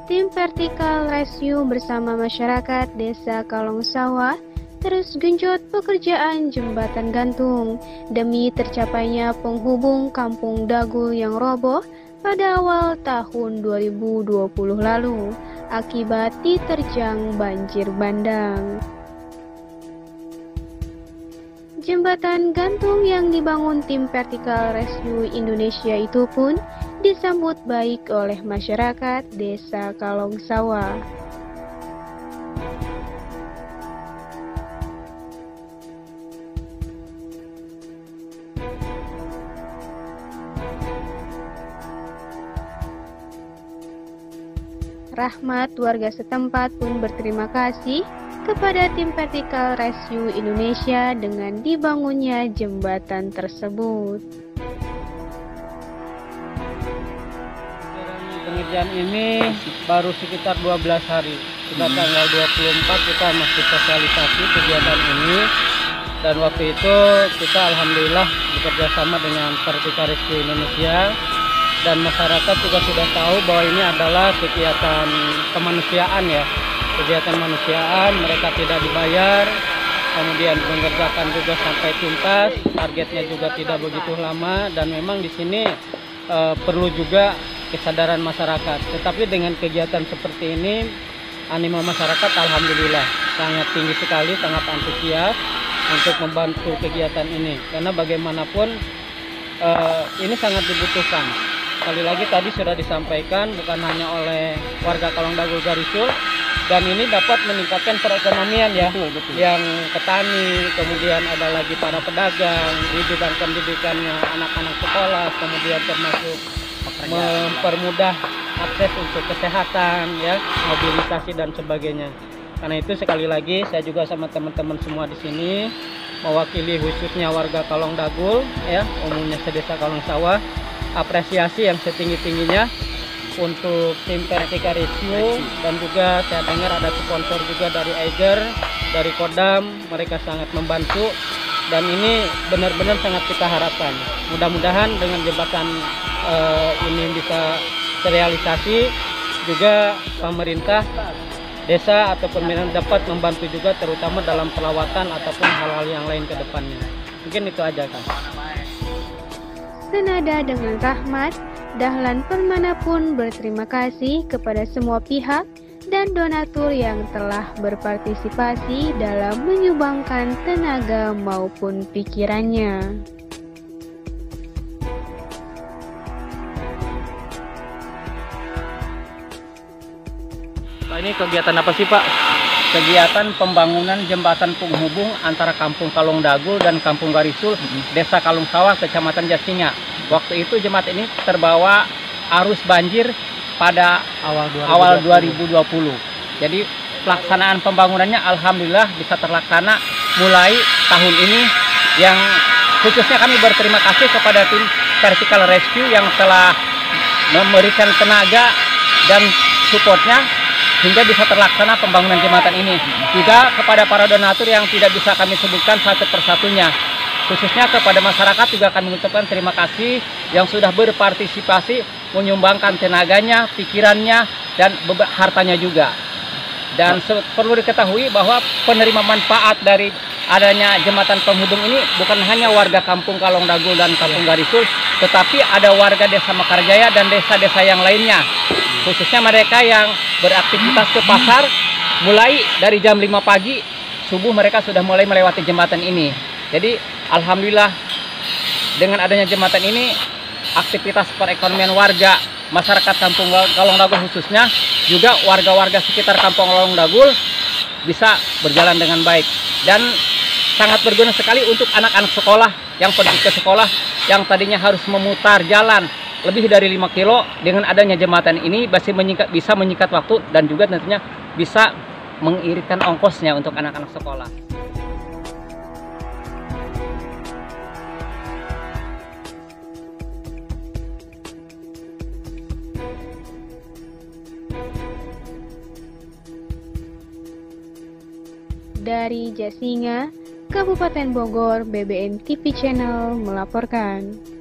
Tim Vertikal Rescue bersama masyarakat Desa Kalongsawah terus genjot pekerjaan jembatan gantung demi tercapainya penghubung Kampung Dagul yang roboh pada awal tahun 2020 lalu akibat diterjang banjir bandang. Jembatan gantung yang dibangun Tim Vertikal Rescue Indonesia itu pun disambut baik oleh masyarakat Desa Kalongsawah. Rahmat, warga setempat pun berterima kasih kepada Tim Vertikal Rescue Indonesia dengan dibangunnya jembatan tersebut. Pengerjaan ini baru sekitar 12 hari. Kita tanggal 24 kita masih sosialisasi kegiatan ini, dan waktu itu kita alhamdulillah bekerja sama dengan Vertikal Rescue Indonesia, dan masyarakat juga sudah tahu bahwa ini adalah kegiatan kemanusiaan ya. Kegiatan kemanusiaan, mereka tidak dibayar, kemudian mengerjakan juga sampai tuntas, targetnya juga tidak begitu lama, dan memang di sini perlu juga kesadaran masyarakat. Tetapi dengan kegiatan seperti ini, animo masyarakat alhamdulillah sangat tinggi sekali, sangat antusias untuk membantu kegiatan ini, karena bagaimanapun ini sangat dibutuhkan. Sekali lagi tadi sudah disampaikan bukan hanya oleh warga Kalong Dagul Garisul, dan ini dapat meningkatkan perekonomian ya, betul. Yang petani, kemudian ada lagi para pedagang di bidang pendidikannya anak-anak sekolah, kemudian termasuk mempermudah akses untuk kesehatan ya, mobilisasi dan sebagainya. Karena itu sekali lagi saya juga sama teman-teman semua di sini mewakili khususnya warga Kalong Dagul ya, umumnya sedesa Kalongsawah, apresiasi yang setinggi-tingginya untuk Tim Vertikal Rescue, dan juga saya dengar ada sponsor juga dari Eiger, dari Kodam, mereka sangat membantu, dan ini benar-benar sangat kita harapkan. Mudah-mudahan dengan jembatan ini bisa terrealisasi, juga pemerintah desa atau pemerintah dapat membantu juga terutama dalam perawatan ataupun hal-hal yang lain ke depannya. Mungkin itu aja kan. Senada dengan Rahmat, Dahlan Permana pun berterima kasih kepada semua pihak dan donatur yang telah berpartisipasi dalam menyumbangkan tenaga maupun pikirannya. Pak, ini kegiatan apa sih Pak? Kegiatan pembangunan jembatan penghubung antara Kampung Kalong Dagul dan Kampung Garisul, Desa Kalongsawah, Kecamatan Jasinga. Waktu itu jembatan ini terbawa arus banjir pada awal 2020. Jadi pelaksanaan pembangunannya alhamdulillah bisa terlaksana mulai tahun ini, yang khususnya kami berterima kasih kepada Tim Vertikal Rescue yang telah memberikan tenaga dan supportnya hingga bisa terlaksana pembangunan jembatan ini. Juga kepada para donatur yang tidak bisa kami sebutkan satu persatunya. Khususnya kepada masyarakat juga kami mengucapkan terima kasih yang sudah berpartisipasi menyumbangkan tenaganya, pikirannya, dan hartanya juga. Dan perlu diketahui bahwa penerima manfaat dari adanya jembatan penghubung ini bukan hanya warga Kampung Kalong Dagul dan Kampung Garisul, tetapi ada warga Desa Mekarjaya dan desa-desa yang lainnya. Khususnya mereka yang beraktivitas ke pasar, mulai dari jam 5 pagi, subuh mereka sudah mulai melewati jembatan ini. Jadi alhamdulillah dengan adanya jembatan ini, aktivitas perekonomian warga masyarakat Kampung Kalong Dagul khususnya, juga warga-warga sekitar Kampung Kalong Dagul bisa berjalan dengan baik. Dan sangat berguna sekali untuk anak-anak sekolah yang pergi ke sekolah yang tadinya harus memutar jalan lebih dari 5 kilo, dengan adanya jembatan ini bisa menyingkat waktu dan juga tentunya bisa mengiritkan ongkosnya untuk anak-anak sekolah. Dari Jasinga, Kabupaten Bogor, BBN TV Channel melaporkan.